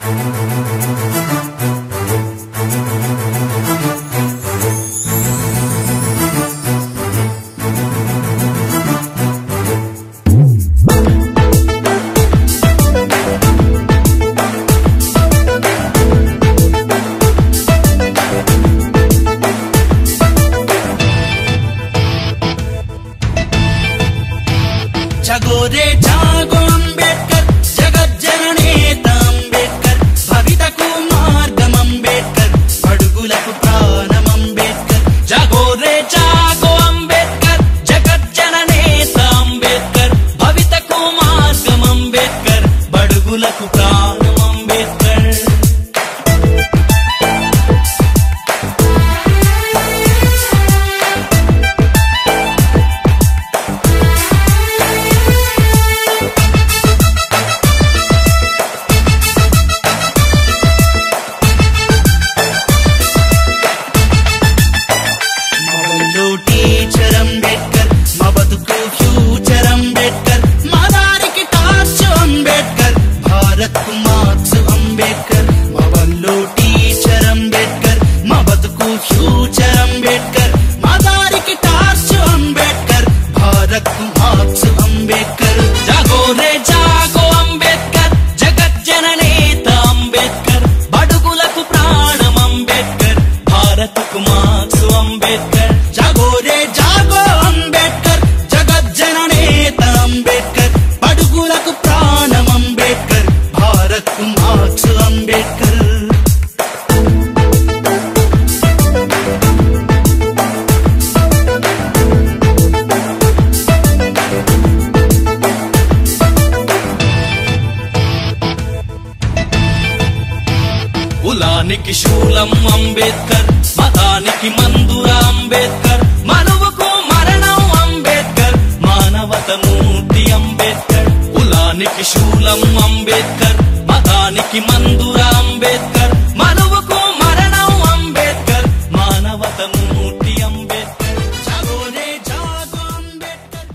కులానికి శూలం అంబేద్కర్, మతానికి మందుర అంబేద్కర్, మనువుకు మరణం అంబేద్కర్, మానవత మూర్తి అంబేద్కర్. కులానికి శూలం అంబేద్కర్, మతానికి మందుర అంబేద్కర్, మనువుకు మరణం అంబేద్కర్, మానవత మూర్తి అంబేద్కర్. జాగోరే జాగో అంబేద్కర్.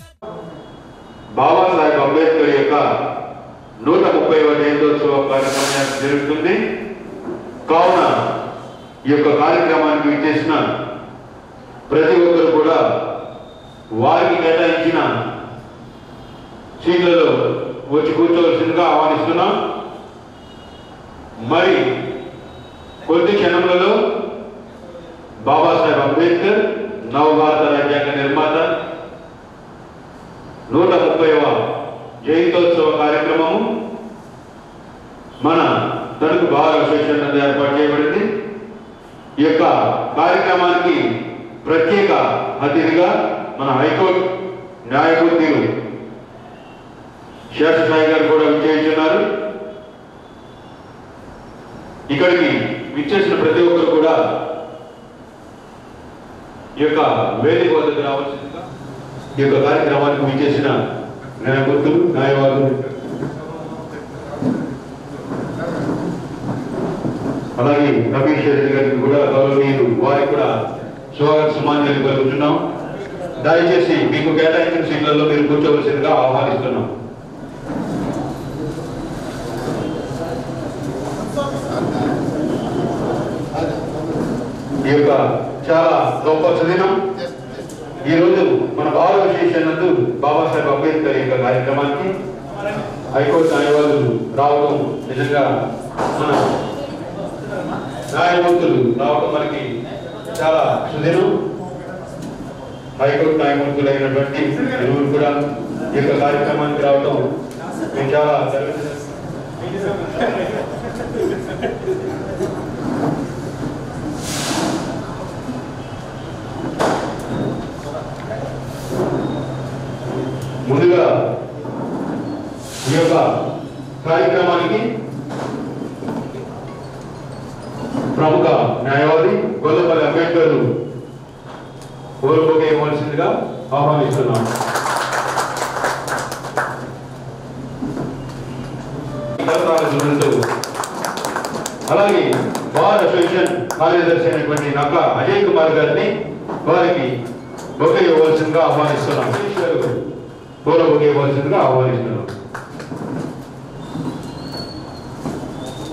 బాబాసాహెబ్ అంబేద్కర్ యొక్క 130వ జయంతోత్సవ కార్యక్రమం జరుగుతుంది. కావున ఈ యొక్క కార్యక్రమానికి విచ్చేసిన ప్రతి ఒక్కరు కూడా వారికి కేటాయించిన సీట్లలో వచ్చి కూర్చోవలసిందిగా ఆహ్వానిస్తున్నాం. మరి కొద్ది క్షణములలో బాబాసాహెబ్ అంబేద్కర్ నవభారత రాజ్యాంగ నిర్మాత 130వ జయంతోత్సవ కార్యక్రమము మన తణుకు బార్ అసోసియేషన్ నందు ఏర్పాటు చేయబడింది. ఈ యొక్క కార్యక్రమానికి ప్రత్యేక అతిథిగా మన హైకోర్టు న్యాయమూర్తులు శేషసాయి గారు కూడా విచ్చేస్తున్నారు. ఇక్కడికి విచ్చేసిన ప్రతి ఒక్కరు కూడా ఈ యొక్క వేదిక వద్దకు రావాల్సిందిగా ఈ యొక్క కార్యక్రమానికి విచ్చేసిన న్యాయమూర్తులు న్యాయవాదులు అలాగే రమేష్ రెడ్డి గారికి కూడా గౌరవనీయులు వారికి కూడా స్వాగత సుమాన్యాలు కలుగుతున్నాం. దయచేసి మీకు కేటాయించిన సీట్లలో మీరు కూర్చోవలసిందిగా ఆహ్వానిస్తున్నాం. ఈ యొక్క చాలా గొప్ప సుదినం. ఈరోజు మన బార్ అసోసియేషన్ నందు బాబాసాహెబ్ అంబేద్కర్ యొక్క కార్యక్రమానికి హైకోర్టు న్యాయవాదులు రావడం నిజంగా మన న్యాయమూర్తులు రావడం మనకి చాలా సుదినం. హైకోర్టు న్యాయమూర్తులు అయినటువంటి ఇరువురు కూడా ఈ యొక్క కార్యక్రమానికి రావడం మేము చాలా ముందుగా ఈ యొక్క కార్యక్రమానికి ప్రముఖ న్యాయవాది గొల్లపల్లి అంబేద్కర్ ఓర్పుగా ఇవ్వాల్సిందిగా ఆహ్వానిస్తున్నాం. అలాగే బార్ అసోసియేషన్ కార్యదర్శి అయినటువంటి నక్క అజయ్ కుమార్ గారిని వారికి బొకే ఇవ్వాల్సిందిగా ఆహ్వానిస్తున్నాం. పూల బొకే ఇవ్వాల్సిందిగా ఆహ్వానిస్తున్నాం.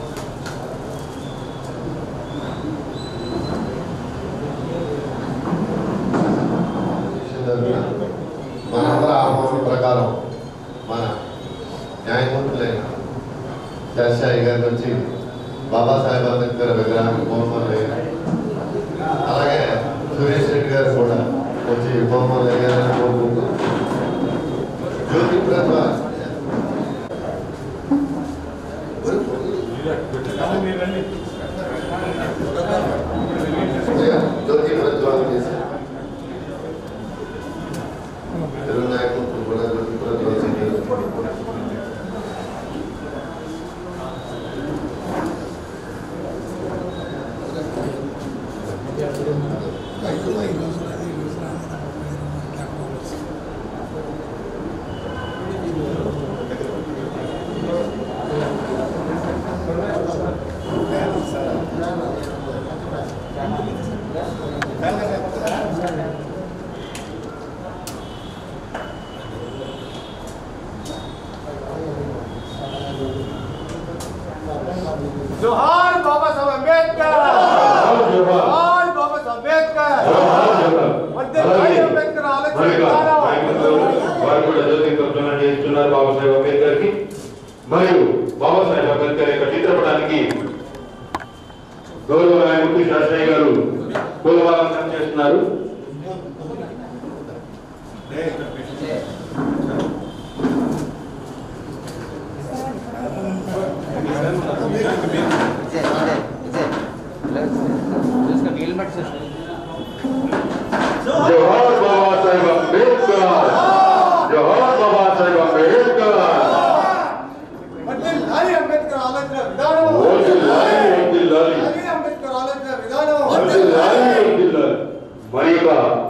శాస్త్రి గారి నుంచి బాబాసాహెబ్ అంబేద్కర్ విగ్రహానికి బహుమతులు వేయాలి. అలాగే సురేష్ రెడ్డి గారు కూడా వచ్చి బహుమతులు వేయాలని కోరుకుంటూ జ్యోతి ప్రతిభ చేశారు. తెలుగు నాయకులు కూడా జ్యోతి ప్రతిభ जोहार बाबा साहब अंबेडकर, जोहार बाबा साहब अंबेडकर, अंबेडकर వారు కూడా జ్యోతి ప్రజ్వలన చేస్తున్నారు బాబాసాహెబ్ అంబేద్కర్ కి. మరియు బాబాసాహెబ్ అంబేద్కర్ యొక్క చిత్రపటానికి గౌరవ న్యాయమూర్తి శాస్త్రి గారు పూలమాలన చేస్తున్నారు. जोहार बाबा साहेब अंबेडकर, जोहार बाबा साहेब अंबेडकर, अंबेडकर आलोचना विधान अंबेडकर आलोचना विधान మరి యొక్క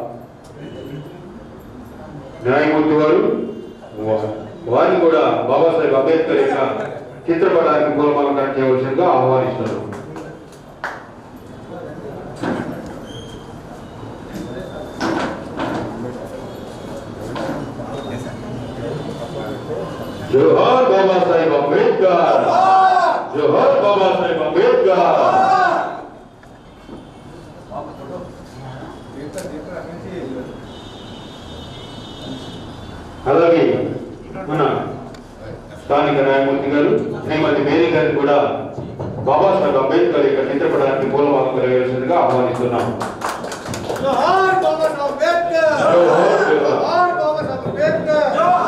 న్యాయమూర్తి వారిని కూడా బాబాసాహెబ్ అంబేద్కర్ యొక్క చిత్రపటానికి పూలమాలన చేయవలసిందిగా ఆహ్వానిస్తున్నారు. जोहार बाबा साहेब अंबेडकर, जोहार बाबा साहेब अंबेडकर. అలాగే మన స్థానిక న్యాయమూర్తి గారు శ్రీమతి మేరీ గారిని కూడా బాబాసాహెబ్ అంబేద్కర్ యొక్క చిత్రపటానికి పూలమాలన వేయవలసిందిగా ఆహ్వానిస్తున్నాం. जोहार बाबा साहब अंबेडकर, जोहार बाबा साहब अंबेडकर,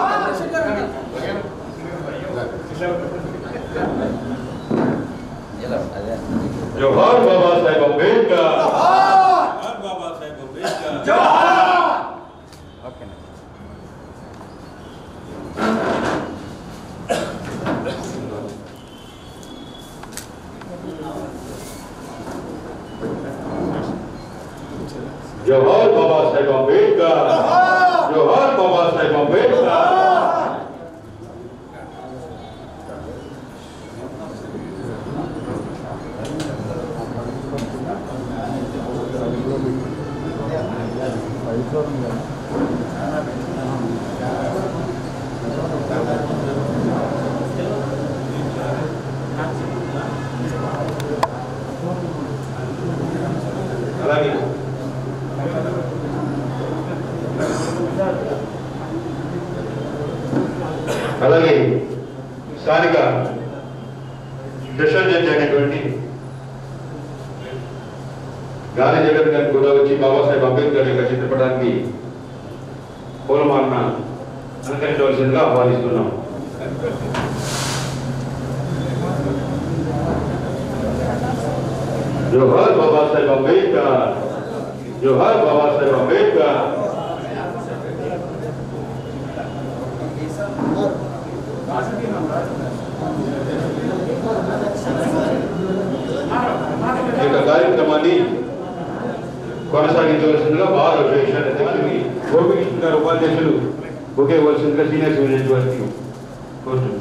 जोहार बाबा साहेब अंबेडकर, जोहार बाबा साहेब अंबेडकर, जोहार. ओके जोहार बाबा साहेब अंबेडकर, जोहार बाबा साहेब अंबेडकर. అలాగే అలాగే స్థానిక స్పెషల్ జడ్జి అయినటువంటి గాలి జగన్ గారిని కూడా వచ్చి బాబాసాహెబ్ అంబేద్కర్ యొక్క చిత్రపటానికి పూలమాలన అలంకరించవలసిందిగా ఆహ్వానిస్తున్నాం. जोहार बाबा साहेब अंबेडकर, जोहार बाबा साहेब अंबेडकर. ఈ కార్యక్రమాన్ని కొనసాగించవలసిందిగా బార్ అసోసియేషన్ అధ్యక్షుడిని గోపికృష్ణ గారు ఉపాధ్యక్షులు ఒకే ఇవ్వాల్సిందిగా సీనియర్ సివిల్ వారికి కోరుతున్నాను.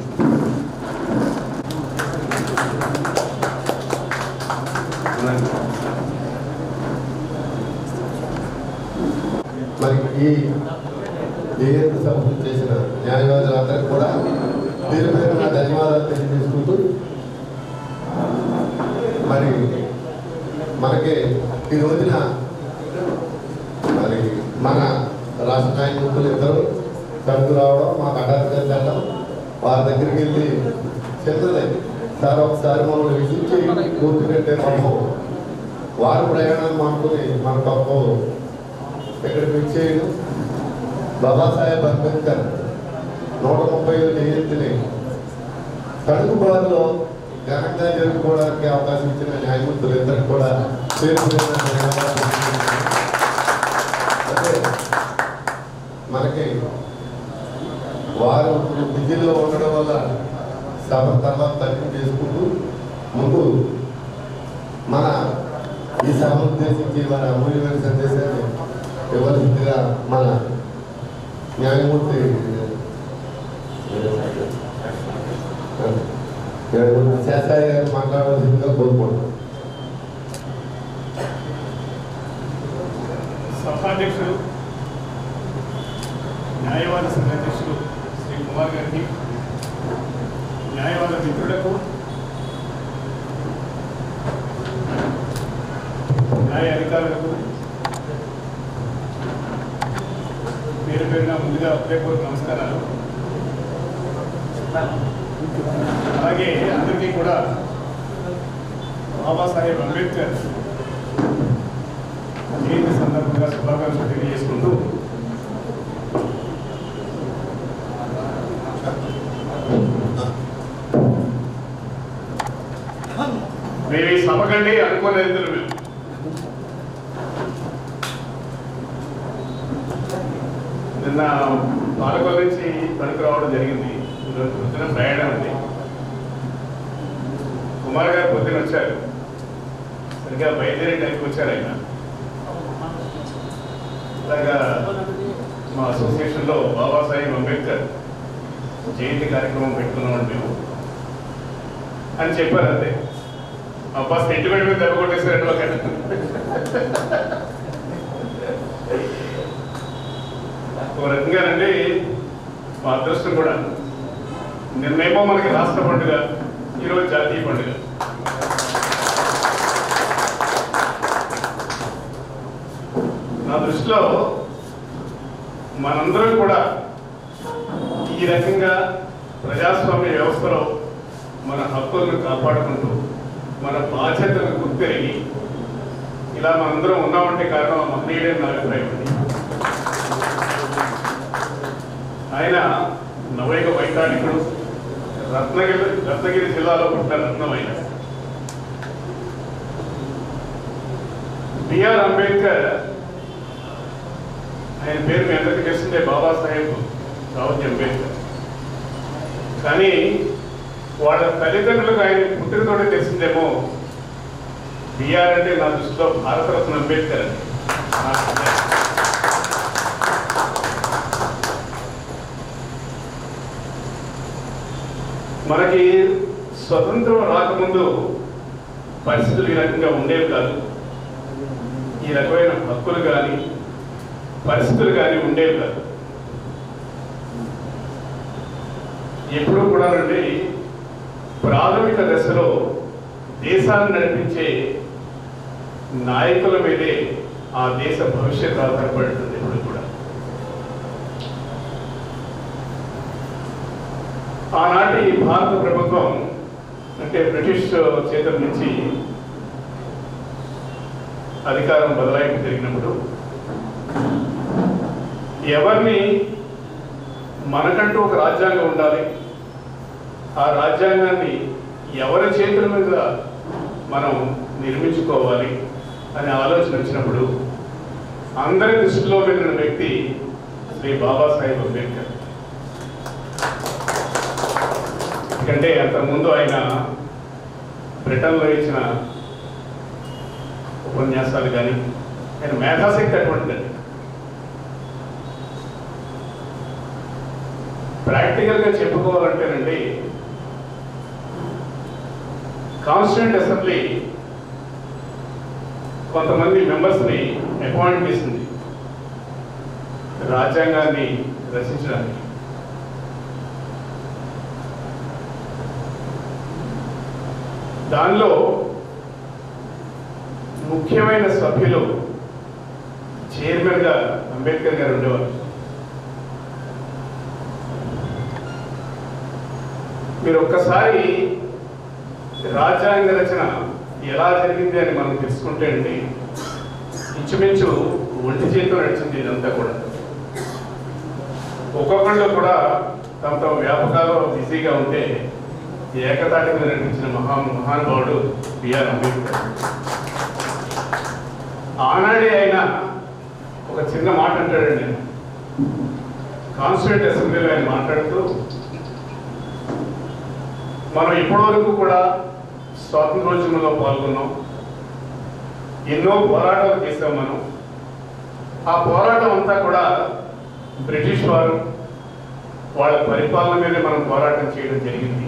మరి ఈ ఏఎన్పి సభ చేసిన న్యాయవాదులందరికీ కూడా పేరు పేరున ధన్యవాదాలు తెలియజేసుకుంటూ మరి మనకి ఈ రోజున మరి మన రాష్ట్ర న్యాయమూర్తులు ఇద్దరు తణుకు రావడం, మా కటాధికారులు వెళ్ళడం, వారి దగ్గరికి వెళ్ళి చిన్నది సార్ ఒకసారి మమ్మల్ని విజిట్ చేసి కూర్చుంటే పాపం వారు ప్రయాణం మానుకుని మన పాపం ఇక్కడికి వచ్చేయడం బాబాసాహెబ్ అంబేద్కర్ 130 జయంతిని తణుకుబాదులో ఘనంగా జరుపుకోవడానికి అవకాశం ఇచ్చిన న్యాయమూర్తులు ఇద్దరికి కూడా అంటే మనకి వారు బిజీలో ఉండడం వల్ల సభ తర్వాత తగ్గింపు చేసుకుంటూ ముందు మన ఈ సభ ఉద్దేశించి వారి అమూల్యమైన సందేశాన్ని ఇవ్వాల్సిందిగా మన న్యాయమూర్తి శాస్త్రి గారు మాట్లాడవలసిందిగా కోరుకుంటున్నాం. సభాధ్యక్షుడు న్యాయవాద సంఘ అధ్యక్షుడు శ్రీ కుమార్ గారికి, న్యాయవాద మిత్రులకు, న్యాయ అధికారులకు పేరు పేరున ముందుగా హృదయపూర్వక నమస్కారాలు. అలాగే అందరికీ కూడా బాబాసాహెబ్ అంబేద్కర్ జయంతి సందర్భంగా శుభాకాంక్షలు తెలియజేసుకుంటూ మేము ఈ సభ కంటే అనుకోలేదు మేము. నిన్న పాలకొల్లు నుంచి తణుకు రావడం జరిగింది. ఈరోజు పొద్దున ప్రయాణం ఉంది. కుమార్ గారు పొద్దున వచ్చారు, సరిగ్గా బయలుదేరే టైంకి వచ్చారు ఆయన. అలాగా మా అసోసియేషన్లో బాబాసాహెబ్ అంబేద్కర్ జయంతి కార్యక్రమం పెట్టుకున్నామండి మేము అని చెప్పారు. అంతే. అబ్బా సెంటిమెంట్ మీద దెబ్బ కొట్టేసారండి ఒక రకంగానండి. మా అదృష్టం కూడా నిన్నేమో మనకి రాష్ట్ర పండుగ, ఈరోజు జాతీయ పండుగ. నా దృష్టిలో మనందరం కూడా ఈ రకంగా ప్రజాస్వామ్య వ్యవస్థలో మన హక్కులను కాపాడుకుంటూ మన బాధ్యతలను గుర్తెరిగి ఇలా మనందరం ఉన్నామంటే కారణం మహనీయుడని నా అభిప్రాయం అండి. ఆయన నవయుగ వైతాళికుడు, రత్నగిరి జిల్లాలో పుట్టిన రత్నం ఆయన. బిఆర్ అంబేద్కర్ ఆయన పేరు మీ అందరికీ తెలిసిందే, బాబాసాహెబ్ రావుజీ అంబేద్కర్. కానీ వాళ్ళ తల్లిదండ్రులకు ఆయన పుట్టినతోనే తెలిసిందేమో బిఆర్ అంటే నా దృష్టిలో భారతరత్న అంబేద్కర్ అని. మనకి స్వతంత్రం రాకముందు పరిస్థితులు ఈ రకంగా ఉండేవి కాదు. ఈ రకమైన హక్కులు కానీ పరిస్థితులు కానీ ఉండేవి కాదు. ఎప్పుడూ కూడా నుండి ప్రాథమిక దశలో దేశాన్ని నడిపించే నాయకుల మీదే ఆ దేశ భవిష్యత్తు ఆధారపడి ఉంటుంది. ఎప్పుడు కూడా ఆనాటి భారత ప్రభుత్వం అంటే బ్రిటిష్ చేతుల నుంచి అధికారం బదలాయింపు జరిగినప్పుడు ఎవరిని మనకంటూ ఒక రాజ్యాంగం ఉండాలి, ఆ రాజ్యాంగాన్ని ఎవరి చేతుల మీద మనం నిర్మించుకోవాలి అనే ఆలోచన వచ్చినప్పుడు అందరి దృష్టిలో వెళ్ళిన వ్యక్తి శ్రీ బాబాసాహెబ్ అంబేద్కర్. ఎందుకంటే అంతకుముందు ఆయన బ్రిటన్లో ఇచ్చిన ఉపన్యాసాలు కానీ ఆయన మేధాశక్తి అటువంటిదండి. ప్రాక్టికల్గా చెప్పుకోవాలంటేనండి, కాన్స్టిట్యూంట్ అసెంబ్లీ కొంతమంది మెంబర్స్ని అపాయింట్ చేసింది రాజ్యాంగాన్ని రచించడానికి. దానిలో ముఖ్యమైన సభ్యులు చైర్మన్గా అంబేద్కర్ గారు ఉండేవారు. మీరు ఒక్కసారి రాజ్యాంగ రచన ఎలా జరిగింది అని మనం తెలుసుకుంటే అండి ఇంచుమించు ఒంటి చేతితో నడిచింది ఇదంతా కూడా. ఒక్కొక్కళ్ళు కూడా తమ తమ వ్యాపకాలు బిజీగా ఉంటే ఏకతాటి మీద నడిపించిన మహానుభావుడు బిఆర్ అంబేద్కర్. ఆనాడే ఆయన ఒక చిన్న మాట అంటాడండి. కాన్స్టిట్యూంట్ అసెంబ్లీలో ఆయన మాట్లాడుతూ, మనం ఇప్పటివరకు కూడా స్వాతంత్రోద్యమంలో పాల్గొన్నాం, ఎన్నో పోరాటాలు చేసాం మనం. ఆ పోరాటం అంతా కూడా బ్రిటిష్ వారు వాళ్ళ పరిపాలన మీదే మనం పోరాటం చేయడం జరిగింది.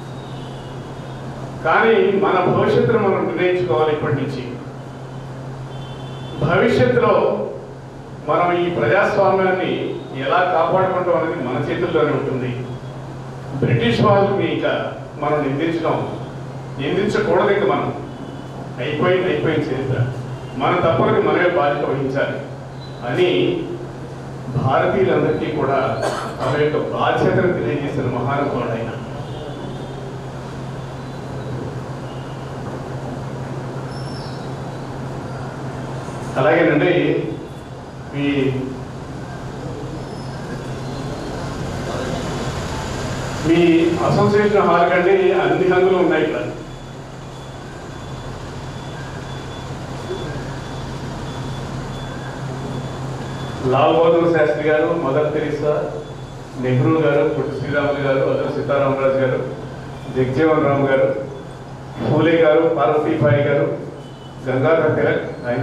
కానీ మన భవిష్యత్తును మనం నిర్ణయించుకోవాలి. ఇప్పటి నుంచి భవిష్యత్తులో మనం ఈ ప్రజాస్వామ్యాన్ని ఎలా కాపాడుకుంటాం అనేది మన చేతుల్లోనే ఉంటుంది. బ్రిటిష్ వాళ్ళని ఇక మనం నిందించకూడదు. ఇక మనం అయిపోయిన చరిత్ర, మన తప్పులకు మనమే బాధ్యత వహించాలి అని భారతీయులందరికీ కూడా తమ యొక్క బాధ్యతను తెలియజేసిన మహానుభావుడు ఆయన. అలాగేనండి మీ అసోసియేషన్ హాల్ కండి అన్ని హంగులు ఉన్నాయి ఇక్కడ. లాల్ బహదూర్ శాస్త్రి గారు, మదర్ తెరీసా, నెహ్రూ గారు, పొట్టి శ్రీరాములు గారు, అదర్ సీతారామరాజు గారు, జగజీవన్ రామ్ గారు, ఫూలే గారు, పార్వతీబాయి గారు, గంగాధర్ తిలక్, ఆయన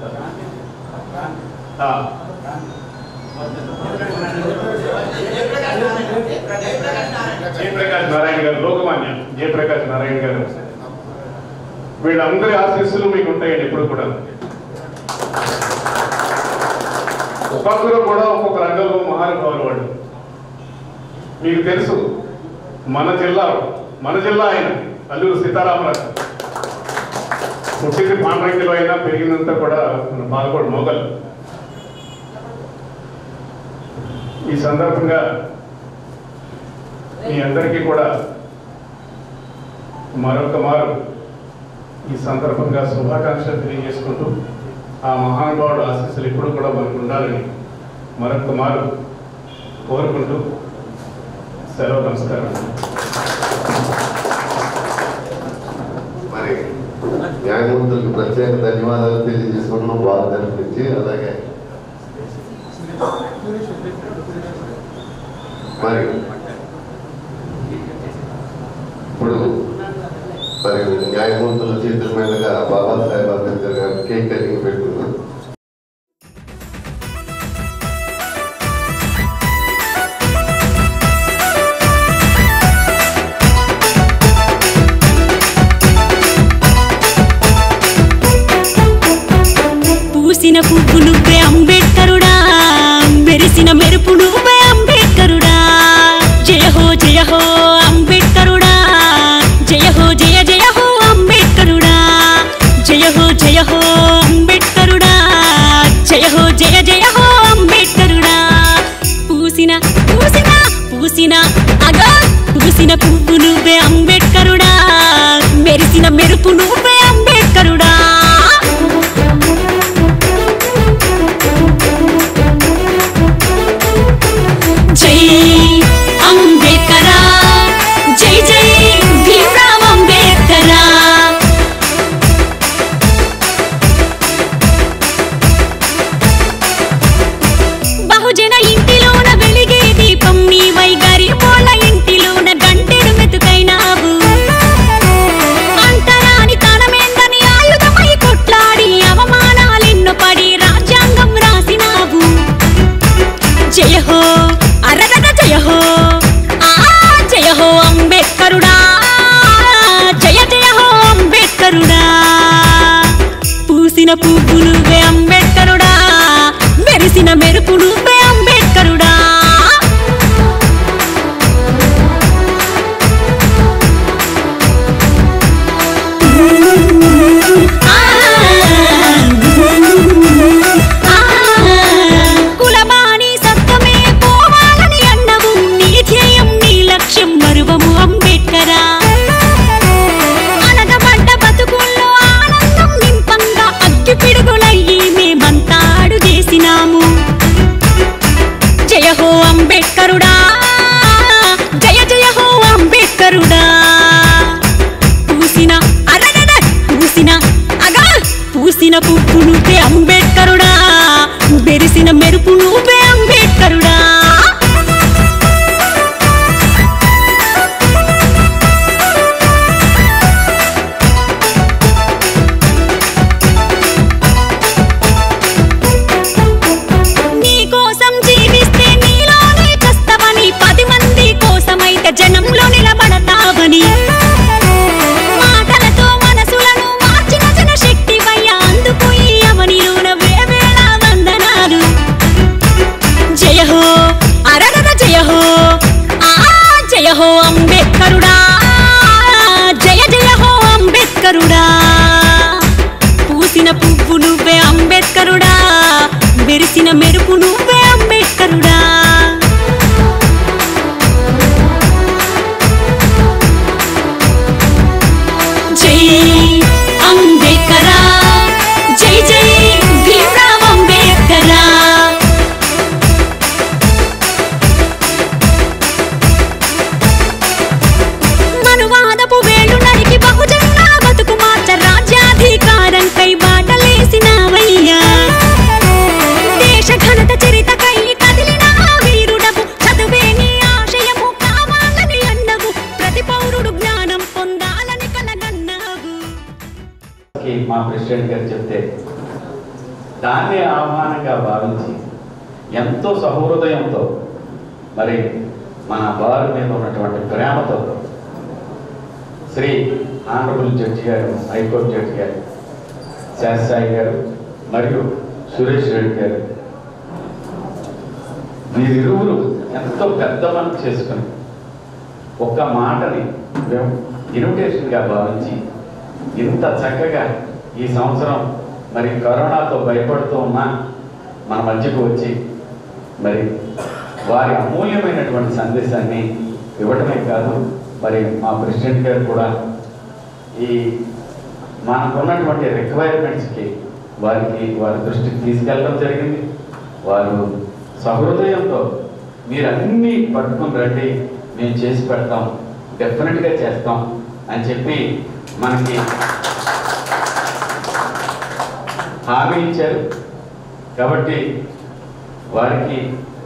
జయప్రకాష్ నారాయణ గారు, లోకమాన్య జయప్రకాష్ నారాయణ గారు, వీళ్ళందరి ఆశీస్సులు మీకు ఉంటాయండి ఎప్పుడు కూడా. ఒక్కొక్కరు కూడా ఒక్కొక్క రంగంలో మహానుభావులు వాళ్ళు. మీకు తెలుసు మన జిల్లా ఆయన అల్లూరు సీతారామరాజు. పుట్టింది పాండ్రంగిలో అయినా పెరిగినంత కూడా మన బాలకోడు మొగల్. ఈ సందర్భంగా మీ అందరికీ కూడా మరొక మారు ఈ సందర్భంగా శుభాకాంక్షలు తెలియజేసుకుంటూ ఆ మహానుభావుడు ఆశీస్సులు ఎప్పుడు కూడా మనకు ఉండాలని మరొక మారు కోరుకుంటూ సెలవు. నమస్కారం. మరి న్యాయమూర్తులకు ప్రత్యేక ధన్యవాదాలు తెలియజేసుకుంటున్నాం బాగా అనిపించి. అలాగే మరి ఇప్పుడు మరి న్యాయమూర్తుల చేతుల మీదుగా బాబాసాహెబ్ అంబేద్కర్ గారు కేక్ కటింగ్ పెట్టుకున్నాం. పూసిన పువ్వు నువ్వే అంబేద్కరుడా, మెరిసిన మెరుపు నువ్వే అంబేద్కరుడా. జయ హో అంబేద్కరుడా, జయ హో అంబేద్కరుడా, జయ హో అంబేద్కరుడా, జయ హో అంబేద్కరుడా. పూసిన పువ్వు నువ్వే అంబేద్కరుడా, మెరిసిన మెరుపు నువ్వే అంబేద్కరుడా. జై అంబేద్కరా, జై భీమ్రావ్ అంబేద్కరా. బహుజన ఇంటిలోన వెలిగే దీపం నీవై, గరీబోళ్ళ ఇంటిలోన గంటెడు మెతుకైనావు. అంటరాని తనమేందని ఆయుధమై కొట్లాడి అవమానాలెన్నో పడి రాజ్యాంగం రాసినావు. జయ హో జయ హో అంబేద్కరుడా, జయ హో అంబేద్కరుడా. పూసిన పువ్వు నువ్వే అంబేద్కరుడా, మెరిసిన మెరుపు నువ్వే అంబేద్కరుడా. కులమాని సత్యమే పోవాలని అన్నవు, నీ ధ్యేయం నీ లక్ష్యం మరువము అంబేద్కరా. పువ్వు నువ్వే అంబేద్కరుడా, మెరిసిన మెరుపు నువ్వే అంబేద్కరుడా. జనంలో నిలబడతావని మాటలతో మనసులను మార్చిన జనశక్తివయ్యా, అందుకు ఈ అవనిలోన వేవేళ వందనాలు. జయ హో అరగద జయ హో, జయ హో అంబేద్కరుడా, జయ జయ హో అంబేద్కరుడా. పూసిన పువ్వు నువ్వే అంబేద్కరుడా, మెరిసిన మెరుపు నువ్వే అంబేద్కరుడా. అంబేద్కరా జై జై భీమ్రావ్ అంబేద్కరా. మనువాదపు వేళ్ళు నరికి బహుజన బతుకు మార్చ రాజ్యాధికారంకై బాటలేసినవయ్యా. దేశ ఘనత చరితకై కదిలిన వీరుడవు, చదువే నీ ఆశయము కావాలని అన్నవు, ప్రతి పౌరుడు జ్ఞానం పొందాలని కలగన్నావు. మా ప్రెసిడెంట్ గారు చెప్తే దాన్ని ఆహ్వానంగా భావించి ఎంతో సహృదయంతో మరి మన వారి మీద ఉన్నటువంటి ప్రేమతో శ్రీ ఆనరబుల్ జడ్జి గారు, హైకోర్టు జడ్జి గారు శాస్త్రాయి గారు మరియు సురేష్ రెడ్డి గారు వీరిరువురు ఎంతో పెద్ద పని చేసుకుని ఒక్క మాటని ఇన్విటేషన్గా భావించి ఇంత చక్కగా ఈ సంవత్సరం మరి కరోనాతో భయపడుతూ ఉన్నా మన మధ్యకు వచ్చి మరి వారి అమూల్యమైనటువంటి సందేశాన్ని ఇవ్వడమే కాదు, మరి మా ప్రెసిడెంట్ గారు కూడా ఈ మనకున్నటువంటి రిక్వైర్మెంట్స్కి వారి దృష్టికి తీసుకెళ్ళడం జరిగింది. వారు సహృదయంతో మీరన్నీ పట్టుకుని రండి, మేము చేసి పెడతాం, డెఫినెట్గా చేస్తాం అని చెప్పి మనకి హామీ ఇచ్చారు. కాబట్టి వారికి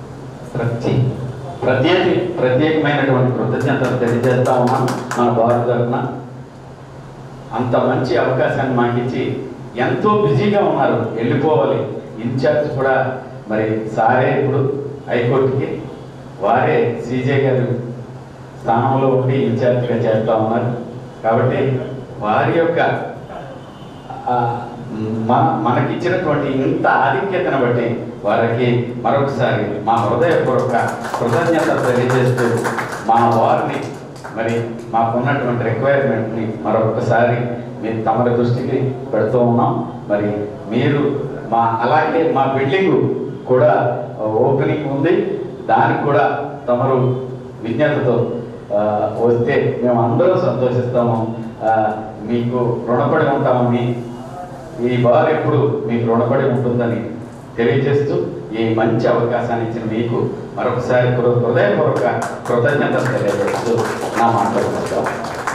ప్రత్యేకమైనటువంటి కృతజ్ఞతలు తెలియజేస్తా ఉన్నాం మన భారత తరఫున. అంత మంచి అవకాశాన్ని మాకు ఇచ్చి ఎంతో బిజీగా ఉన్నారు, వెళ్ళిపోవాలి. ఇన్ఛార్జ్ కూడా మరి సారే ఇప్పుడు హైకోర్టుకి వారే సీజే గారు స్థానంలో ఉండి ఇన్ఛార్జ్గా చేస్తూ ఉన్నారు. కాబట్టి వారి యొక్క మనకిచ్చినటువంటి ఇంత ఆధిక్యతను బట్టి వారికి మరొకసారి మా హృదయపూర్వక కృతజ్ఞత తెలియజేస్తూ మా వారిని మరి మాకున్నటువంటి రిక్వైర్మెంట్ని మరొకసారి మీరు తమరి దృష్టికి పెడుతూ ఉన్నాం. మరి మీరు అలాగే మా బిల్డింగ్ కూడా ఓపెనింగ్ ఉంది, దానికి కూడా తమరు విజ్ఞతతో వస్తే మేము అందరూ సంతోషిస్తాము, మీకు రుణపడి ఉంటామని, ఈ బార్ ఎప్పుడు మీకు రుణపడి ఉంటుందని తెలియజేస్తూ ఈ మంచి అవకాశాన్ని ఇచ్చిన మీకు మరొకసారి హృదయపూర్వక కృతజ్ఞతలు తెలియజేస్తూ నా మాట్లాడుతున్నాం.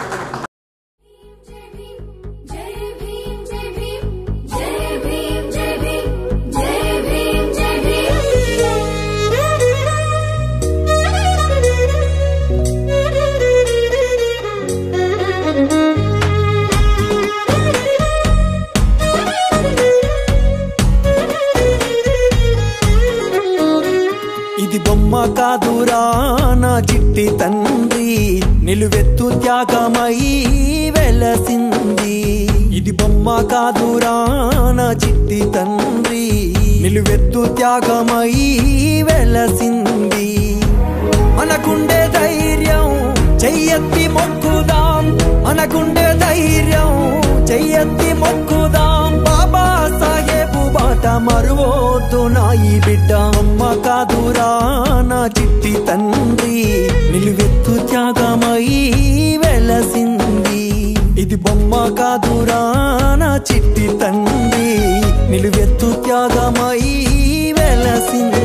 ఇది బొమ్మ కాదురా నా చిట్టి తండ్రి, నిలువెత్తు త్యాగమై వెలసింది. ఇది బొమ్మ కాదురా నా చిట్టి తండ్రి, నిలువెత్తు త్యాగమై వెలసింది. మనకుండే ధైర్యం చెయ్యెత్తి మొక్కుదాం, మనకుండే ధైర్యం చెయ్యెత్తి మొక్కుదాం. బాబా సాహెబు బాట మరువోద్దు నా ఈ బిడ్డ. అమ్మ కాదురా నా చిట్టి తండ్రి, నిలువెత్తు త్యాగమై వెలసింది. ఇది బొమ్మ కాదురా నా చిట్టి తండ్రి, నిలువెత్తు త్యాగమై వెలసింది.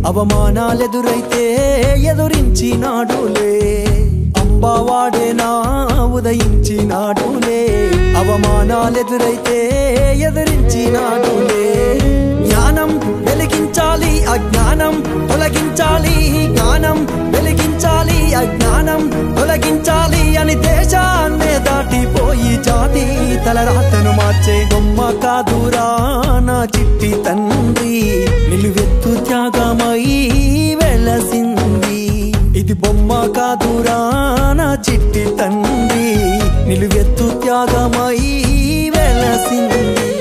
అవమానాలెదురైతే ఎదురించినాడులే అంబావాడేనా ఉదయించినాడులే అవమానాలెదురైతే ఎదురించినాడులే జ్ఞానం వెలిగించాలి అజ్ఞానం తొలగించాలి జ్ఞానం వెలిగించాలి అజ్ఞానం తొలగించాలి అని దేశాన్నే దాటిపోయి జాతి తలరాతను మార్చే బొమ్మ కాదురా నా చిట్టి తండ్రి నిలువెత్తు త్యాగమై వెలసింది ఇది బొమ్మ కాదురా నా చిట్టి తండ్రి నిలువెత్తు త్యాగమై వెలసింది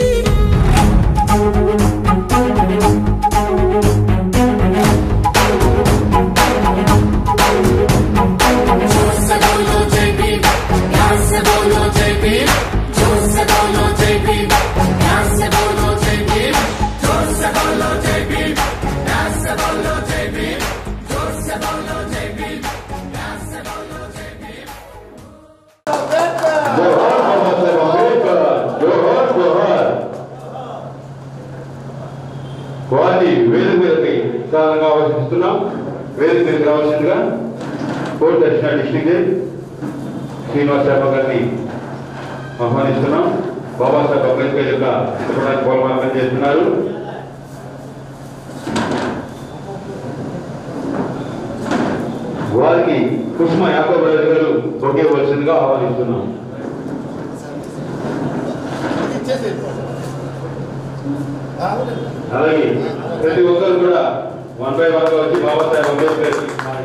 వారిని వేదిక మీదకి సాధారణంగా ఆలోచిస్తున్నాం. వేదిక మీదకి రావాల్సిందిగా కోర్టు దక్షిణ డిస్ట్రిక్ట్ శ్రీనివాస శర్మ గారిని ఆహ్వానిస్తున్నాం. బాబాసాహెబ్ అంబేద్కర్ యొక్క చిత్రపటానికి పూలమాలన చేస్తున్నారు. వారికి కుసుమ యాకోబరాజు గారు తొక్కేవలసిందిగా ఆహ్వానిస్తున్నాం. అలాగే ప్రతి ఒక్కరు కూడా 1 by 1 గా వచ్చి బాబాసాహెబ్ అంబేద్కర్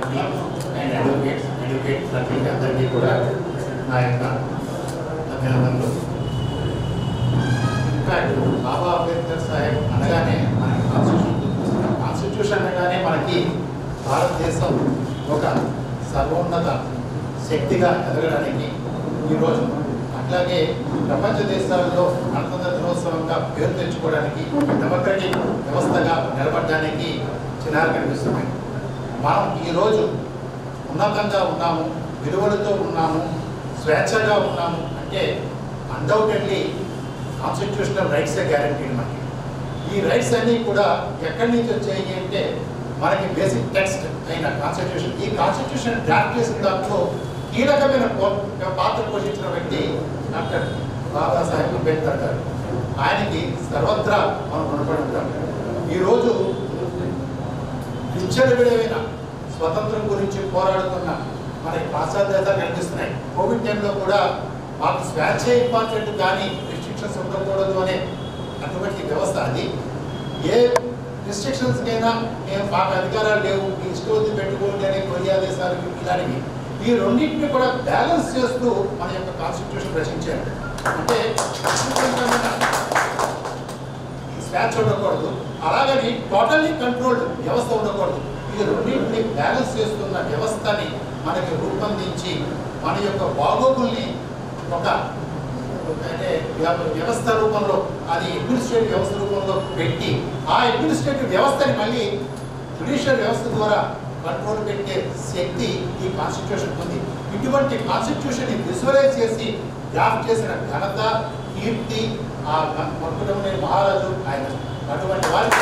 అందరికీ కూడా నా యొక్క అభినందనలు. ఇన్ఫాక్ట్ బాబా అంబేద్కర్ సాహెబ్ అనగానే మనకి కాన్స్టిట్యూషన్ అనగానే మనకి భారతదేశం ఒక సర్వోన్నత శక్తిగా ఎదగడానికి ఈరోజు అట్లాగే ప్రపంచ దేశాల్లో గణతంత్ర దినోత్సవంగా పేరు తెచ్చుకోవడానికి డెమోక్రటిక్ వ్యవస్థగా నిలబడడానికి చిన్నాలు కనిపిస్తున్నాయి. మనం ఈరోజు ఉన్నతంగా ఉన్నాము, విలువలతో ఉన్నాము, స్వేచ్ఛగా ఉన్నాము అంటే అన్డౌటెడ్లీ కాన్స్టిట్యూషనల్ రైట్సే గ్యారంటీ మనకి. ఈ రైట్స్ అన్నీ కూడా ఎక్కడి నుంచి వచ్చాయి అంటే మనకి బేసిక్ టెక్స్ట్ అయిన కాన్స్టిట్యూషన్. ఈ కాన్స్టిట్యూషన్ డ్రాఫ్ట్ చేసిన దాంట్లో కీలకమైన పాత్ర పోషించిన వ్యక్తి డాక్టర్ బాబాసాహెబ్ అంబేద్కర్ గారు. ఆయనకి సర్వత్రా మనం రుణపడి ఉంటాం. ఈరోజు విచ్చలవిడమైన స్వతంత్రం గురించి పోరాడుతున్న మనకి పాశ్చాత్య దేశాలు కనిపిస్తున్నాయి. కోవిడ్ టైంలో కూడా మాకు స్వేచ్ఛ ఇంపార్టెంట్ కానీ రిస్ట్రిక్షన్స్ ఉండకూడదు అనే అటువంటి వ్యవస్థ అది. ఏ రిస్ట్రిక్షన్స్కైనా మేము మాకు అధికారాలు లేవు, మీ ఇష్టం పెట్టుకోండి అనే కొరియా దేశాలకు ఇలాంటివి ఈ రెండింటిని కూడా బ్యాలెన్స్ చేస్తూ మన యొక్క కాన్స్టిట్యూషన్ రచించారు. అంటే స్వేచ్ఛ ఉండకూడదు, అలాగని టోటల్లీ కంట్రోల్డ్ వ్యవస్థ ఉండకూడదు. ఈ రెండింటిని బ్యాలెన్స్ చేస్తున్న వ్యవస్థని మనకి రూపొందించి మన యొక్క బాగోగుల్ని ఒక అంటే వ్యవస్థ రూపంలో అది అడ్మినిస్ట్రేటివ్ వ్యవస్థ రూపంలో పెట్టి ఆ అడ్మినిస్ట్రేటివ్ వ్యవస్థని మళ్ళీ జ్యుడిషియల్ వ్యవస్థ ద్వారా కంట్రోల్ పెట్టే శక్తి ఈ కాన్స్టిట్యూషన్ ఉంది. ఇటువంటి కాన్స్టిట్యూషన్ ని విజువలైజ్ చేసి డ్రాఫ్ట్ చేసిన ఘనత, కీర్తి ఆ మొట్టమొదటి మహారాజు ఆయన. అటువంటి వారికి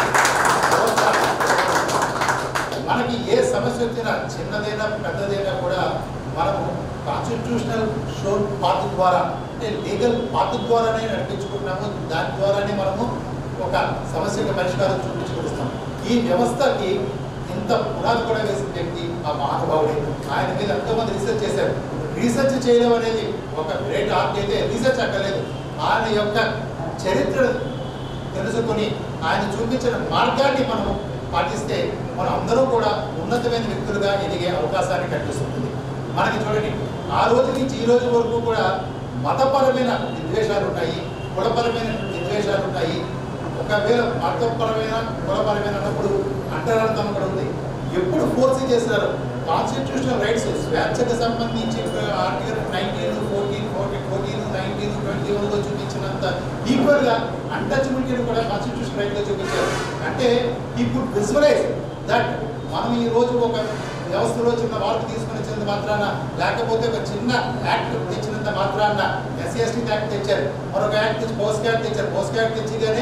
మనకి ఏ సమస్య వచ్చినా చిన్నదైనా పెద్దదైనా కూడా మనము కాన్స్టిట్యూషనల్ షోర్ పాత్ ద్వారా అంటే లీగల్ పాత్ ద్వారానే నడిపించుకుంటున్నాము. దాని ద్వారానే మనము ఒక సమస్యకు పరిష్కారం చూపించగలుగుతాం. ఈ వ్యవస్థకి ఇంత పునాది కూడా వేసిన వ్యక్తి ఆ మహానుభావుడే. ఆయన మీద ఎంతోమంది రీసెర్చ్ చేశారు. రీసెర్చ్ చేయడం అనేది ఒక గ్రేట్ ఆర్ట్ అయితే రీసెర్చ్ అక్కర్లేదు. ఆయన యొక్క చరిత్ర తెలుసుకొని ఆయన చూపించిన మార్గాన్ని మనం పాటిస్తే మనం అందరూ కూడా ఉన్నతమైన వ్యక్తులుగా ఎదిగే అవకాశాన్ని కల్పిస్తుంది. మనకి చూడండి, ఆ రోజు నుంచి ఈ రోజు వరకు కూడా మతపరమైన విద్వేషాలు ఉన్నాయి, కులపరమైన విద్వేషాలు ఉన్నాయి. ఒకవేళ మతపరమైన కులపరమైన అన్నప్పుడు అంటరార్థం కూడా ఉంది. ఎప్పుడు ఫోర్స్ చేసినారు కాన్స్టిట్యూషనల్ రైట్స్ స్వేచ్ఛకు సంబంధించి ఆర్టికల్ 19, 14, 19, 21లో చూపించినంత ఈక్వల్గా అన్టచబిలిటీని కూడా కాన్స్టిట్యూషన్ రైట్లో చూపించారు. అంటే ఇప్పుడు విజువలైజ్ దట్ మనం ఈ రోజు ఒక వ్యవస్థలో చిన్న మార్పు తీసుకుని వచ్చినంత మాత్రాన, లేకపోతే ఒక చిన్న యాక్ట్ తెచ్చినంత మాత్రాన SC/ST యాక్ట్ తెచ్చారు, మరొక యాక్ట్ తెచ్చి పోస్ట్ యాక్ట్ తెచ్చారు. పోస్ట్ యాక్ట్ తెచ్చిగానే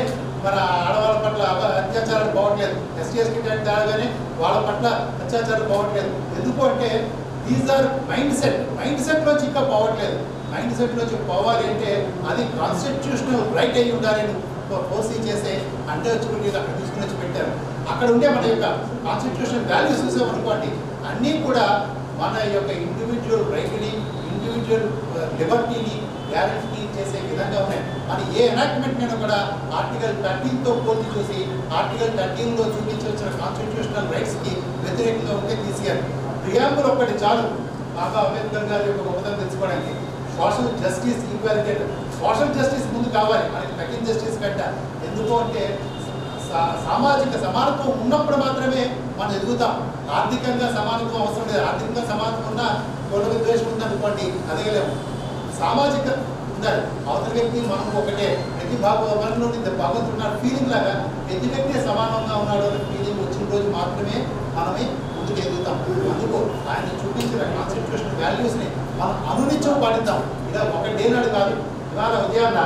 మన ఆడవాళ్ళ పట్ల అత్యాచారాలు పోవట్లేదు, ఎస్టీ ఎస్టీ కానీ వాళ్ళ పట్ల అత్యాచారాలు పోవట్లేదు. ఎందుకు అంటే దీస్ ఆర్ మైండ్ సెట్ నుంచి ఇంకా పోవట్లేదు. మైండ్ సెట్ నుంచి పోవాలి అంటే అది కాన్స్టిట్యూషనల్ రైట్ అయి ఉండాలని ఫోర్సీ చేసే అంటే వచ్చి అక్కడ తీసుకుని వచ్చి పెట్టారు. అక్కడ ఉండే మన యొక్క కాన్స్టిట్యూషనల్ వాల్యూస్ చూసామనుకోండి, అన్నీ కూడా మన యొక్క ఇండివిజువల్ రైట్ని, ఇండివిజువల్ లిబర్టీని గ్యారెంటీ చేసే విధంగా ఉన్నాయి. మన ఏ ఎనాక్ట్మెంట్ అయినా కూడా ఆర్టికల్ 13తో పోల్చి చూసి ఆర్టికల్ 13లో చూపించి వచ్చిన కాన్స్టిట్యూషనల్ రైట్స్కి వ్యతిరేకంగా ఉంటే తీసేయాలి. ప్రియాంబుల్ ఒక్కటి చాలు బాబా అంబేద్కర్ గారి యొక్క గొప్పతనం తెలుసుకోవడానికి. Social justice, equality, social justice ముందు కావాలి మనకి తగ్గిన జస్టిస్ కంటే. ఎందుకు అంటే సామాజిక సమానత్వం ఉన్నప్పుడు మాత్రమే మనం ఎదుగుతాం. ఆర్థికంగా సమానత్వం అవసరం లేదు. ఆర్థికంగా సమానత్వం ఉన్న కుల విద్వేషం ఉందనుకోండి అదగలేము. సామాజిక ఉండాలి. అవతల వ్యక్తి మనం ఒకటే, ప్రతి మనలో భగవంతున్న ఫీలింగ్ లాగా ప్రతి వ్యక్తి సమానంగా ఉన్నాడు అనే ఫీలింగ్ వచ్చిన రోజు మాత్రమే మనమే ముందుకు ఎదుగుతాం. అందుకు ఆయన చూపించిన కాన్స్టిట్యూషన్ వాల్యూస్ని మనం అనునిత్యం పాటిద్దాం. ఇలా ఒక డే నాడు కాదు. ఇవాళ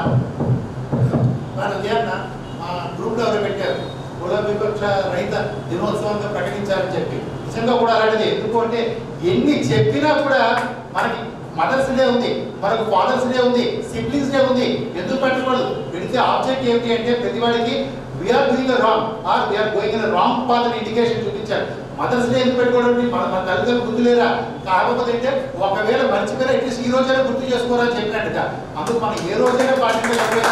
ఉదయాన్న మా గ్రూప్లో ఎవరు పెట్టారు, కుల వివక్ష రహిత దినోత్సవంగా ప్రకటించారని చెప్పి. నిజంగా కూడా అలాంటిది. ఎందుకు అంటే ఎన్ని చెప్పినా కూడా మనకి మదర్స్ డే ఉంది, మనకు ఫాదర్స్ డే ఉంది, సిబ్లింగ్స్ డే ఉంది. ఎందుకు పెట్టకూడదు? పెడితే ఆబ్జెక్ట్ ఏమిటి అంటే ప్రతి వాడికి we are doing wrong or we are going in wrong path అని ఇండికేషన్ చూపించారు. మదర్స్ డే ఎందుకు పెట్టుకోవడం? మన తల్లిదండ్రులు గుర్తులేరా? కాకపోతే అంటే ఒకవేళ మర్చిపోయినా అట్లీస్ట్ ఈ రోజైనా గుర్తు చేసుకోవాలని చెప్పినట్టుగా. అందుకు మనం ఏ రోజైనా పాటించలేకపోయినా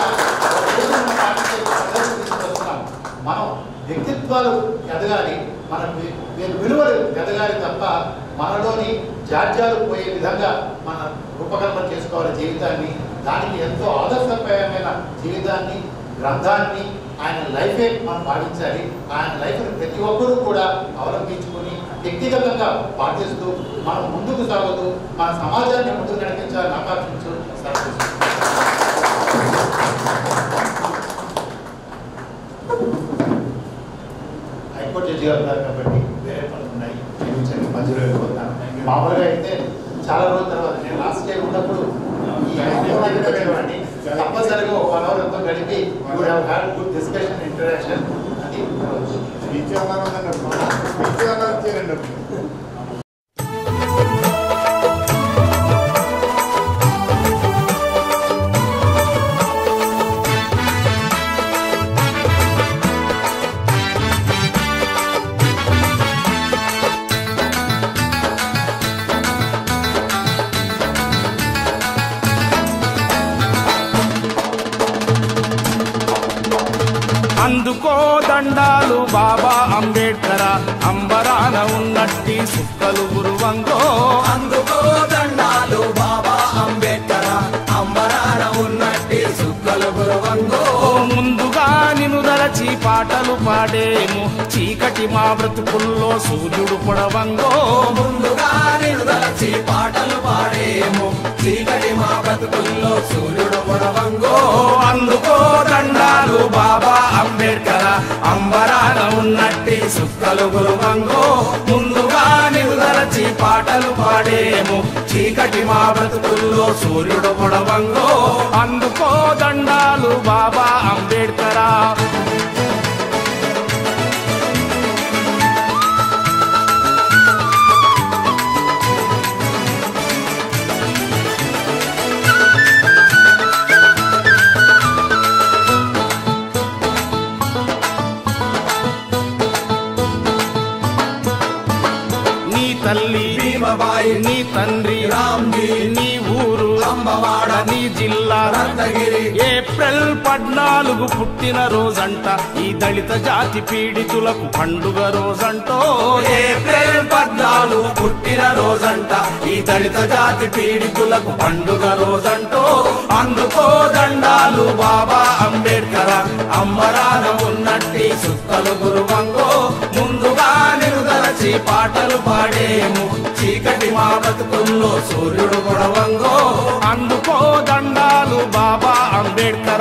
మనం వ్యక్తిత్వాలు ఎదగాలి, మన విలువలు ఎదగాలి తప్ప మనలోని జాడ్యాలు పోయే విధంగా మన రూపకల్పన చేసుకోవాలి జీవితాన్ని. దానికి ఎంతో ఆదర్శప్రాయమైన జీవితాన్ని, గ్రంథాన్ని, ఆయన లైఫే మనం పాటించాలి. ఆయన లైఫ్ని ప్రతి ఒక్కరూ కూడా అవలంబించుకొని వ్యక్తిగతంగా పాటిస్తూ మనం ముందుకు సాగుతూ మన సమాజాన్ని ముందుకు నడిపించాలని ఆకాంక్షించు హైకోర్టు జడ్జి గారు ఉన్నారు కాబట్టి వేరే పనులు ఉన్నాయి, మధ్యలో వెళ్ళిపోతాను. మామూలుగా అయితే చాలా రోజుల తర్వాత నేను లాస్ట్ టైం ఉన్నప్పుడు ఈ వచ్చేవాడిని. తప్పనిసరిగా ఒక 1 hour అంతా గడిపి గుడ్ డిస్కషన్, ఇంటరాక్షన్ అది అందుకో దండాలు బాబా అంబేడ్కర, అంబరాన ఉన్నట్టి సుక్కలు గురువంగో. అందుకో దండాలు బాబా అంబేడ్కర, అంబరాన ఉన్నట్టి సుక్కలు గురువంగో. ముందుగా నిన్ను దలచి పాటలు పాడేము, చీకటి మా బ్రతుకుల్లో సూర్యుడు పొడవంగో. ముందుగా నిన్ను దలచి పాటలు పాడేము, చీకటి మా బ్రతుకుల్లో సూర్యుడు పొడవంగో. అందుకో దండాలు బాబా అంబేడ్కర, అంబరాన ఉన్నట్టి సుక్కలు గురువంగో. ముందుగా నిన్ను దలచి పాటలు పాడేము, చీకటి మా బ్రతుకుల్లో సూర్యుడు పొడవంగో. అందుకో దండాలు బాబా అంబేడ్కర. తల్లి భీమబాయి, నీ తండ్రి రామ్జీ, నీ ఊరు అంబవాడ, నీ జిల్లా రత్నగిరి. ఏప్రిల్ 14 పుట్టిన రోజంట, ఈ దళిత జాతి పీడితులకు పండుగ రోజంటో. ఏప్రిల్ 14 పుట్టిన రోజంట, ఈ దళిత జాతి పీడితులకు పండుగ రోజంటో. అందుకో దండాలు బాబా అంబేడ్కర, అంబరాన ఉన్నట్టి సుక్కలు గురువంగో. ముందుగా నిరుదలచి పాటలు పాడేము, చీకటి మా బ్రతుకుల్లో సూర్యుడు పొడవంగో. అందుకో దండాలు బాబా అంబేడ్కర.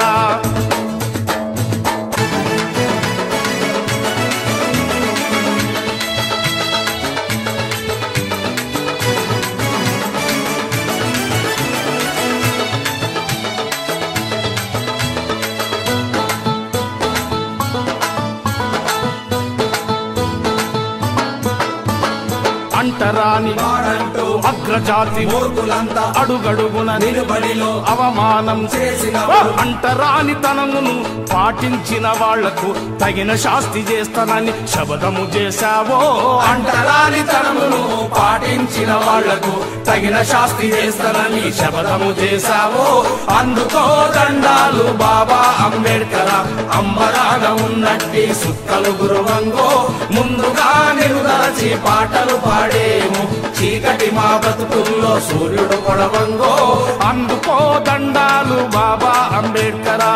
అంటరాని వాడంటూ అగ్రజాతి మూర్ఖులంతా అడుగడుగున నిలబడిలో అవమానం చేసిన అంటరాని తనమును పాటించిన వాళ్లకు తగిన శాస్తి చేస్తానని శబదము చేశావో అంటరాని తనమును పాటించిన వాళ్లకు తగిన శాస్తి చేస్తానని శబదము చేశావో అందుకో దండాలు బాబా అంబేడ్కర్ అంబరాన ఉన్నట్టి సుక్కలు గురువంగో ముందుగా నిలుదలచి పాటలు పాడేము చీకటి మా బతుకుల్లో సూర్యుడు పొడవంగో అందుకో దండాలు బాబా అంబేడ్కర్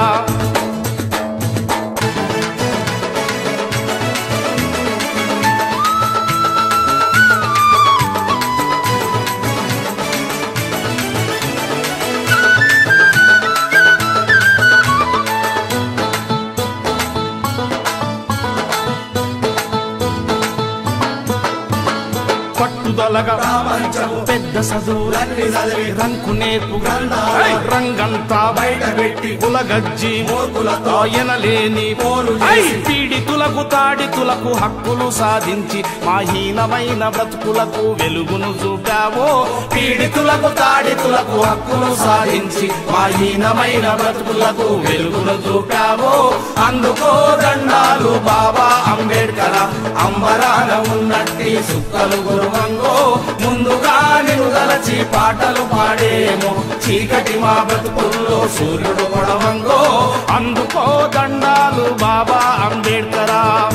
పట్టుదలగా పెద్ద చదువులన్నీ చదివి రంకు నేర్పు రంగంతా బయట పెట్టి కులగజ్జి ఎనలేని పీడితులకు తాడితులకు హక్కులు సాధించి మాహీనమైన బ్రతుకులకు వెలుగును చూపావో పీడితులకు తాడితులకు హక్కులు సాధించి మాహీనమైన బ్రతుకులకు వెలుగును చూపావో అందుకో దండాలు బాబా అంబేడ్కర్ అంబరాన ఉన్నట్టి సుక్కలు గురువంగో ముందుగా నిలుదలచి పాటలు పాడేమో చీకటి మా బ్రతుకుల్లో సూర్యుడు పొడవంగో అందుకో దండాలు బాబా అంబేడ్కర్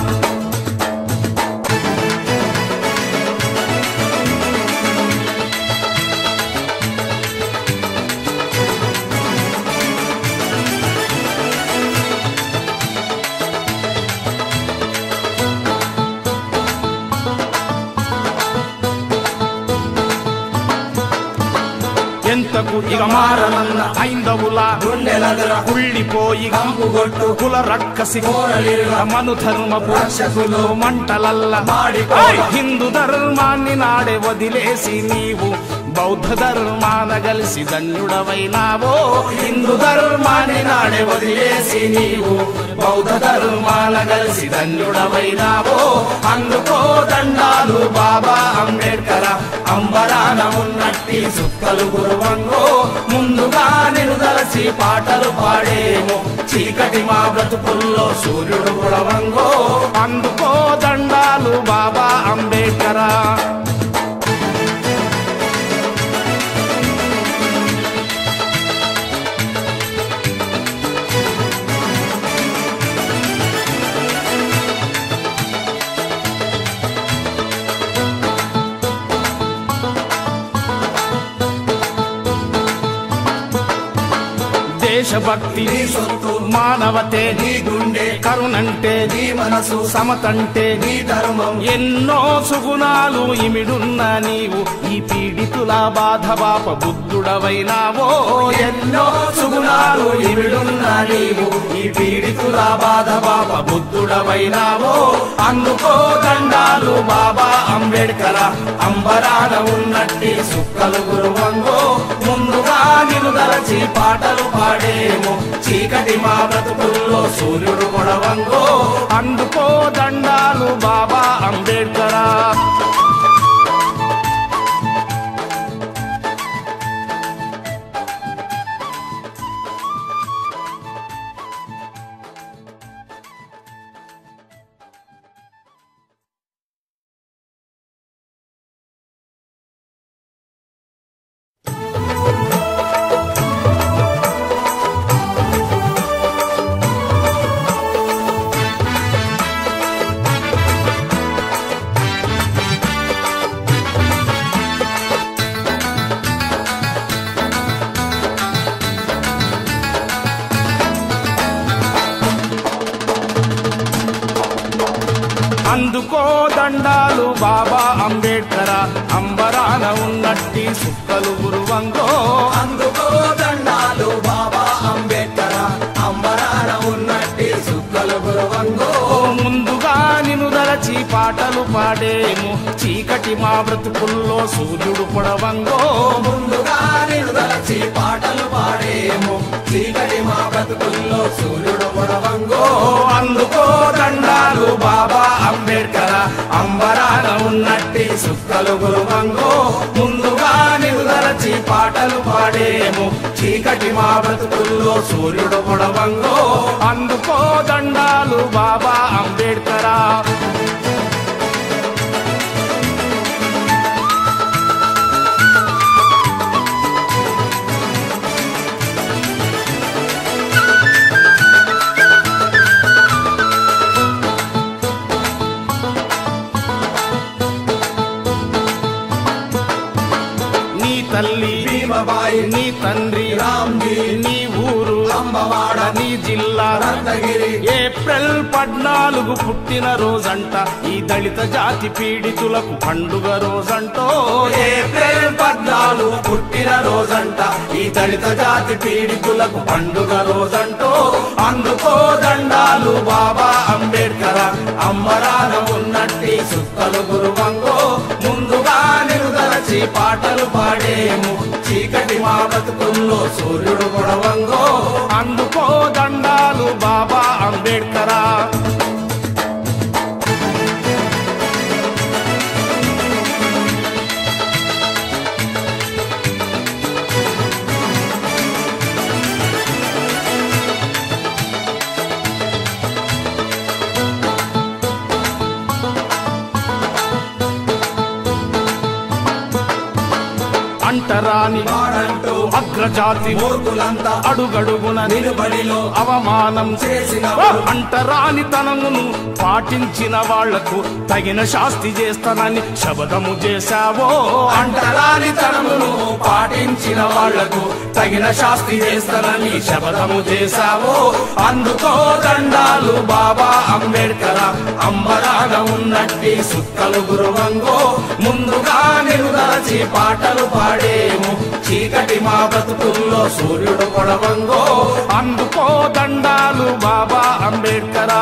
ఎంతకు ఇక మారనన్న ఐందవుల గుండెలగర కుళ్ళిపోయి గంపుగొట్టు కుల రక్కసి మను ధర్మపు రక్షకులు మంటలల్ల హిందూ ధర్మాన్ని నాడే వదిలేసి నీవు బౌద్ధ ధర్మాన కలిసి ధన్యుడవైనావో హిందూ ధర్మాన్ని నాడే వదిలేసి నీవు బౌద్ధ ధర్మాన కలిసి ధన్యుడవైనావో అందుకో దండాలు బాబా అంబేడ్కర్ అంబరాన ఉన్నట్టి సుక్కలు గురువంగో ముందుగా నిలుదలచి పాటలు పాడేమో చీకటి మా బ్రతుకుల్లో సూర్యుడు పొడవంగో అందుకో దండాలు బాబా అంబేడ్కర్ దేశభక్తి నీ సొత్తు మానవతే నీ గుండె కరుణంటే నీ మనసు సమతంటే నీ ధర్మం ఎన్నో సుగుణాలు ఇమిడున్న నీవు ఈ పీడితుల బాధ బాప బుద్ధుడవైనావో ఎన్నో సుగుణాలు ఇమిడున్న నీవు ఈ పీడితుల బాధ బాప బుద్ధుడవైనావో అందుకో దండాలు బాబా అంబేడ్కర్ అంబరాన ఉన్నట్టి సుక్కలు గురువంగో ముందుగా నిలుదలచి పాటలు పాడేమో చీకటి మా బ్రతుకుల్లో సూర్యుడు పొడవంగో అందుకో దండాలు బాబా అంబేడ్కర్ అందుకో దండాలు బాబా అంబేడ్కర్ అంబరాన ఉన్నట్టి సుక్కలు గురువంగో అందుకో దండాలు బాబా అంబేడ్కర్ అంబరాన ఉన్నట్టి సుక్కలు గురువంగో ముందుగా నినుదలచి పాటలు పాడేము చీకటి మా బ్రతుకుల్లో సూర్యుడు పొడవంగో ముందుగా నినుదలచి పాటలు పాడేము చీకటి మా బ్రతుకుల్లో సూర్యుడు పొడవంగో అందుకో దండాలు బాబా అంబేడ్కర్ అంబరాన ఉన్నట్టి సుక్కలు గురువంగో ముందుగా నిలుదరచి పాటలు పాడేము చీకటి మా బ్రతుకుల్లో సూర్యుడు పొడవంగో అందుకో దండాలు బాబా అంబేడ్కరా తల్లి భీమబాయి నీ తండ్రి రామ్జీ నీ ఊరు అంబవాడ నీ జిల్లా రత్నగిరి ఏప్రిల్ 14 పుట్టిన రోజంట ఈ దళిత జాతి పీడితులకు పండుగ రోజంటో ఏప్రిల్ 14 పుట్టిన రోజంట ఈ దళిత జాతి పీడితులకు పండుగ రోజంటో అందుకో దండాలు బాబా అంబేడ్కర్ అంబరాన ఉన్నట్టి సుక్కలు గురువంగో ముందుగా నిలుదరచి పాటలు పాడేము చీకటి మా బతుకుల్లో సూర్యుడు పొడవంగో అందుకో దండాలు బాబా అంబేడ్కర్ అంటరాని వాడంటూ అగ్రజాతి మూర్ఖులంతా అడుగడుగున నిలబడిలో అవమానం చేసిన అంటరాని తనమును పాటించిన వాళ్లకు తగిన శాస్తి చేస్తానని శపథము చేశావో అంటరాని తనమును పాటించిన వాళ్లకు తగిన శాస్తి చేస్తానని శపథము చేశావో అందుకో దండాలు బాబా అంబేడ్కర్ అంబరాన ఉన్నట్టి సుక్కలు గురువంగో ముందుగా నిలుదరచి పాటలు పాడేము చీకటి మా బ్రతుకుల్లో సూర్యుడు పొడవంగో అందుకో దండాలు బాబా అంబేడ్కర్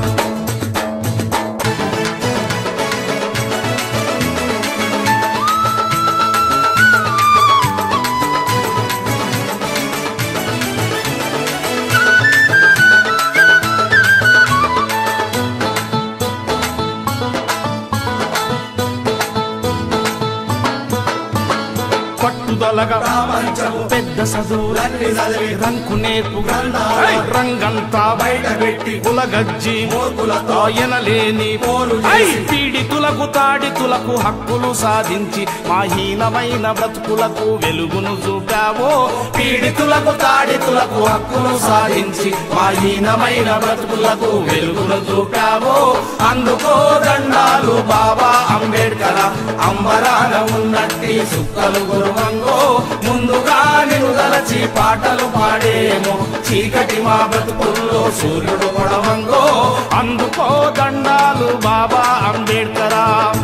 పట్టుదలగా పెద్ద చదువులన్నీ చదివి రంకు నేర్పు రంగంతా బయట పెట్టి కులగజ్జి ఎనలేని పీడితులకు తాడితులకు హక్కులు సాధించి మాహీనమైన బ్రతుకులకు వెలుగును చూపావో పీడితులకు తాడితులకు హక్కులు సాధించి మాహీనమైన బ్రతుకులకు వెలుగును చూపావో అందుకో దండాలు బాబా అంబేడ్కర్ అంబరాన ఉన్నట్టి సుక్కలు గురువంగో ముందుగా నిలుదలచి పాటలు పాడేము చీకటి మా బ్రతుకుల్లో సూర్యుడు పొడవంగో అందుకో దండాలు బాబా అంబేడ్కర్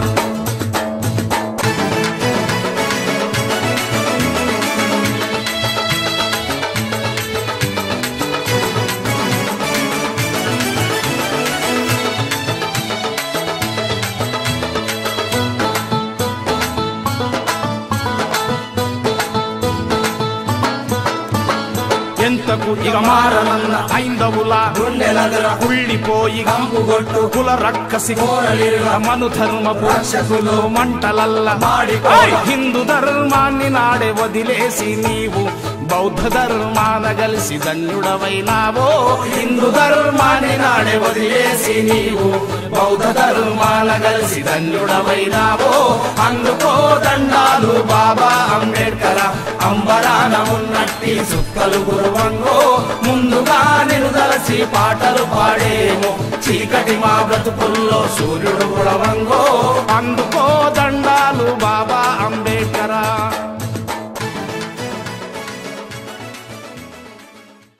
ఎంతకు ఇక మారనన్న ఐందవుల కుళ్ళిపోయి గంపుగొట్టు కుల రక్కసి మను ధర్మపు రక్షకులు మంటలల్ల హిందూ ధర్మాన్ని నాడే వదిలేసి నీవు బౌద్ధ ధర్మాన కలిసి ధన్యుడవైనావో హిందూ ధర్మాన్ని నాడే వదిలేసి నీవు బౌద్ధ ధర్మాన కలిసి ధన్యుడవైనావో అందుకో దండాలు బాబా అంబేడ్కర్ అంబరాన ఉన్నట్టి సుక్కలు గురువంగో ముందుగా నిలుదలచి పాటలు పాడేము చీకటి మా బ్రతుకుల్లో సూర్యుడు పొడవంగో అందుకో దండాలు బాబా